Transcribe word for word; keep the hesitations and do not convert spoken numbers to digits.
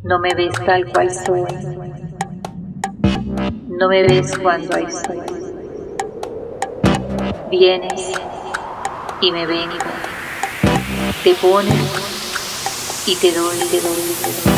No me ves tal cual soy. No me ves cuando hay sol. Vienes y me ven. Te pones y te doy, te doy, te doy.